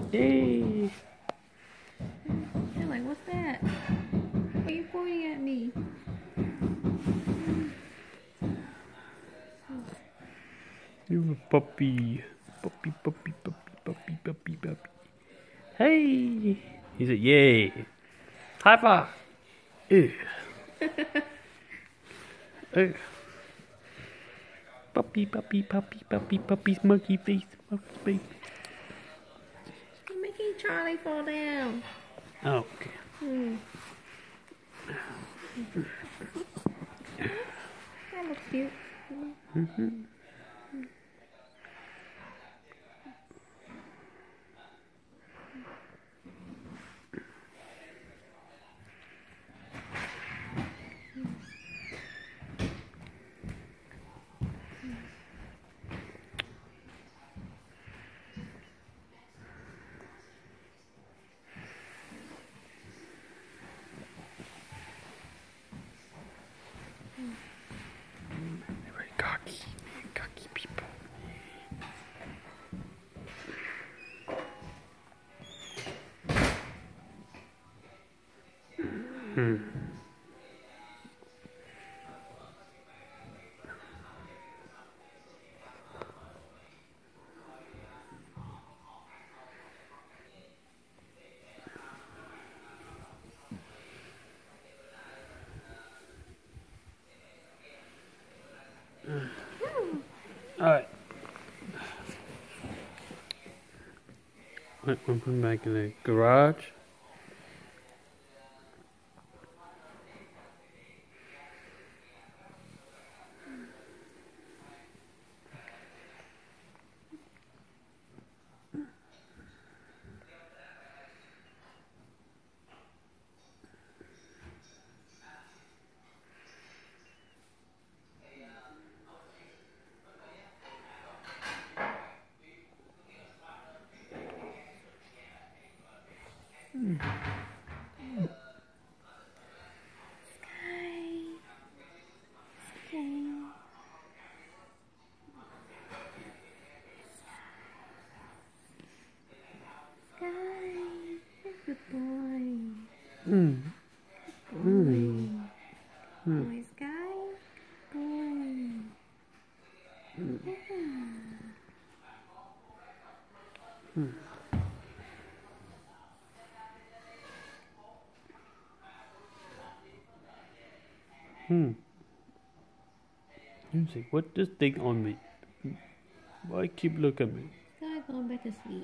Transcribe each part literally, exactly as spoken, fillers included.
Yay! They're like, what's that? Why are you pointing at me? You're a puppy. Puppy, puppy, puppy, puppy, puppy, puppy. Hey! He said, yay! High five! Ew. Ew. Puppy, puppy, puppy, puppy, puppy, monkey face, monkey face. You're making Charlie fall down. Oh, okay. Hmm. That looks cute. Mm-hmm. They're very cocky, cocky people. Hmm. Alright. We're putting back in the garage. Mm. Sky. Sky. Sky. Good boy. Mm. Good Mm. boy. Mm. Boy, Sky. Boy. Mm. Yeah. Mm. Hmm. You say, what this thing on me? Why keep looking at me? Sky going back to sleep.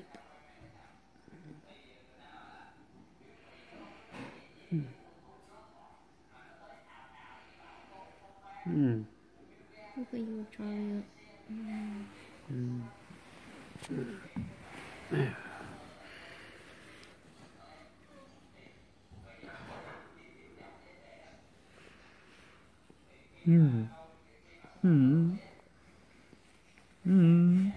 Hmm. Hmm. Look at you, Charlie. Mm. Hmm. Hmm. Hmm. Hmm.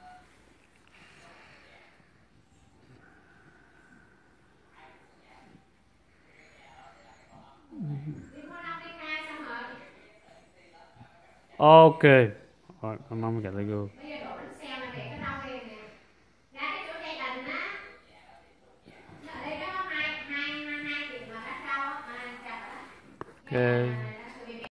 Okay. Alright, my mom gotta go. Okay.